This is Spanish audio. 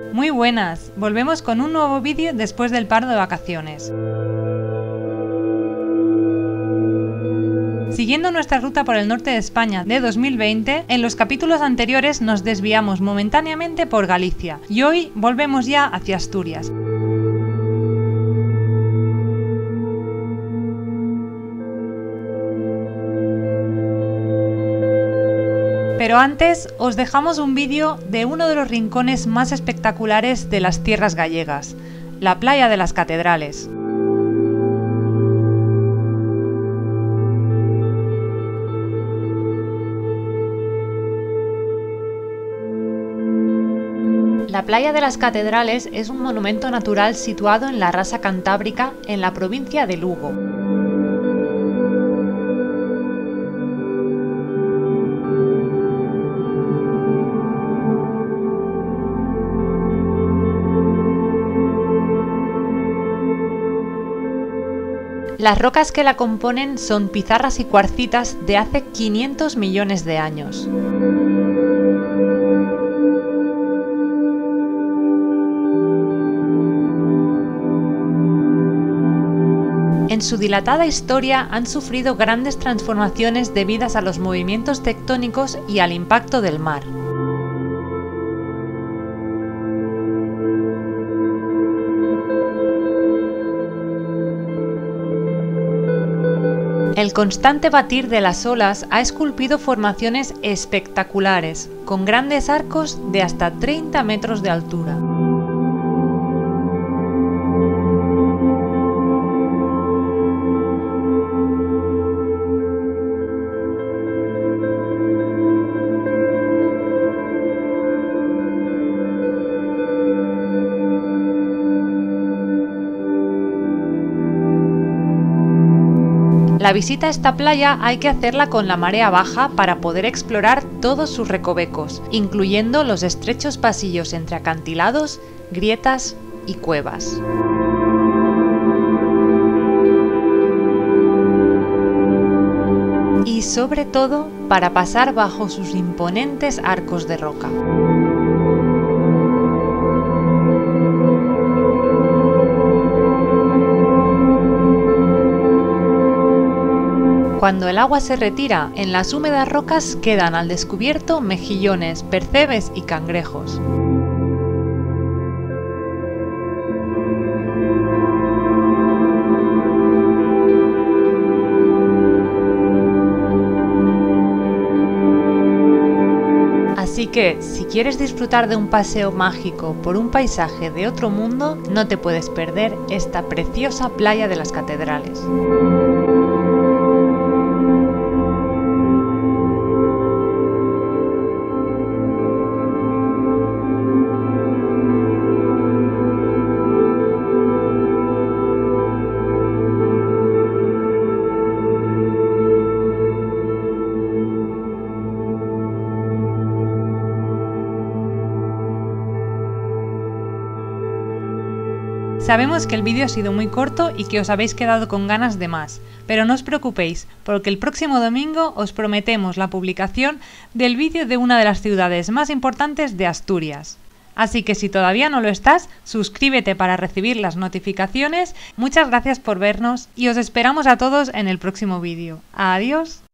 Muy buenas, volvemos con un nuevo vídeo después del paro de vacaciones. Siguiendo nuestra ruta por el norte de España de 2020, en los capítulos anteriores nos desviamos momentáneamente por Galicia y hoy volvemos ya hacia Asturias. Pero antes os dejamos un vídeo de uno de los rincones más espectaculares de las tierras gallegas, la playa de las Catedrales. La playa de las Catedrales es un monumento natural situado en la Rasa Cantábrica, en la provincia de Lugo. Las rocas que la componen son pizarras y cuarcitas de hace 500 millones de años. En su dilatada historia han sufrido grandes transformaciones debidas a los movimientos tectónicos y al impacto del mar. El constante batir de las olas ha esculpido formaciones espectaculares, con grandes arcos de hasta 30 metros de altura. La visita a esta playa hay que hacerla con la marea baja para poder explorar todos sus recovecos, incluyendo los estrechos pasillos entre acantilados, grietas y cuevas. Y sobre todo, para pasar bajo sus imponentes arcos de roca. Cuando el agua se retira, en las húmedas rocas quedan al descubierto mejillones, percebes y cangrejos. Así que, si quieres disfrutar de un paseo mágico por un paisaje de otro mundo, no te puedes perder esta preciosa playa de las Catedrales. Sabemos que el vídeo ha sido muy corto y que os habéis quedado con ganas de más, pero no os preocupéis, porque el próximo domingo os prometemos la publicación del vídeo de una de las ciudades más importantes de Asturias. Así que si todavía no lo estás, suscríbete para recibir las notificaciones. Muchas gracias por vernos y os esperamos a todos en el próximo vídeo. ¡Adiós!